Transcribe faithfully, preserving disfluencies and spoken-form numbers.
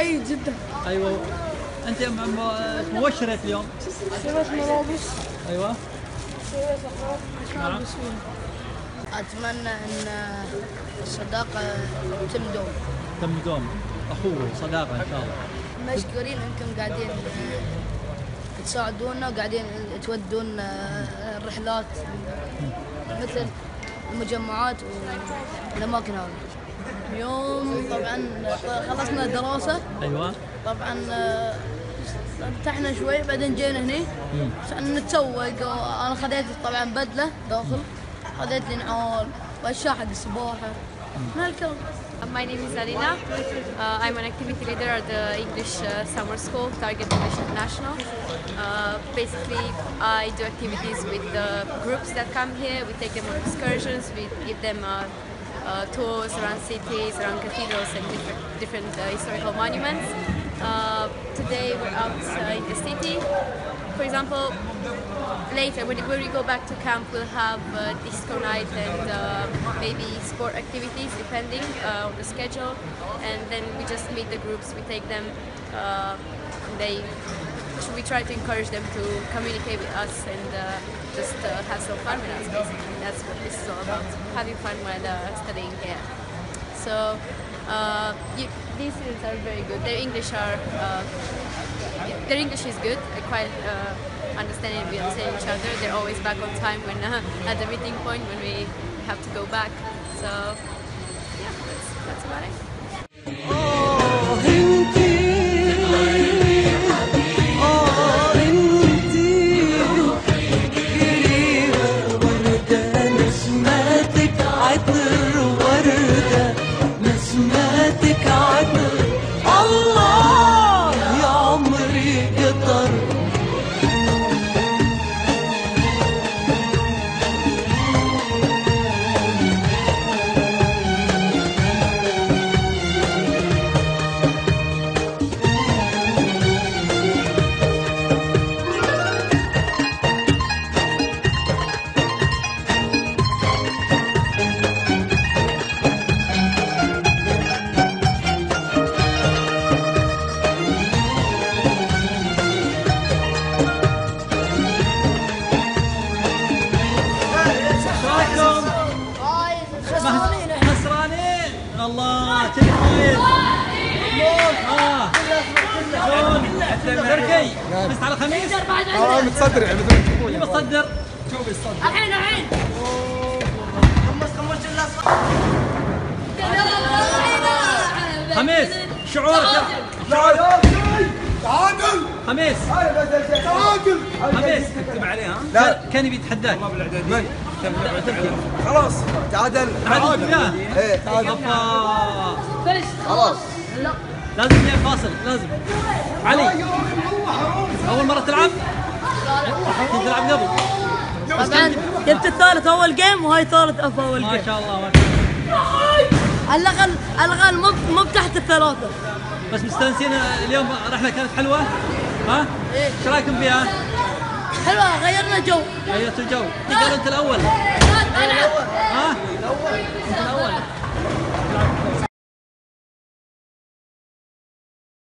جيد جدا. ايوه. انت م- وش شريت اليوم؟ شريت ملابس. ايوه. شريت اغراض. نعم. أتمنى أن الصداقة تمدوم. تمدوم اخوه صداقه ان شاء الله. مشكورين أنكم قاعدين تساعدونا وقاعدين تودون الرحلات مثل المجمعات والأماكن هذه. اليوم طبعا خلصنا دراسة. ايوه. طبعا ارتحنا شوي بعدين جينا هني عشان نتسوق. انا خذيت طبعا بدله داخل، خذيت لي نعال واشياء حق السباحه من هالكلام. My name is Alina. Uh, I'm an activity leader at the English uh, summer school, Target English International. Uh, basically, I do activities with the groups that come here. We take them on excursions. We give them uh, uh, tours around cities, around cathedrals and different, different uh, historical monuments. Uh, today we're out uh, in the city. For example, later when we go back to camp, we'll have uh, disco night and uh, maybe sport activities depending uh, on the schedule. And then we just meet the groups, we take them, uh, and they, we try to encourage them to communicate with us and uh, just uh, have some fun with us basically. That's what this is all about, having fun while uh, studying here. So uh, you, these students are very good. Their English are, uh, their English is good. I quite uh, understand and we understand each other. They're always back on time when uh, at the meeting point when we have to go back. So yeah, that's that's about it. خسرانين. الله تبي كويس. اه شلون؟ تركي فزت على الخميس؟ اه متصدر يعني اللي متصدر شوف يصدر الحين الحين خميس شعورك تعادل خميس تعادل خميس اكتب عليه ها؟ لا كان يبي يتحداك. من؟ خلاص تعادل تعادل وياه. ايه تعادل خلاص لازم يا فاصل لازم. علي اول مرة تلعب؟ كنت تلعب قبل؟ طبعا جبت الثالث اول جيم وهاي ثالث اف اول جيم. ما شاء الله ما شاء الله. على الاقل على الاقل مو مو تحت الثلاثه. بس مستانسين اليوم رحلة كانت حلوة؟ ها؟ ايه ايش رايكم فيها؟ حلوه غيرنا جو. غيرت الجو. قالوا انت الاول. انا ها؟ انت الاول.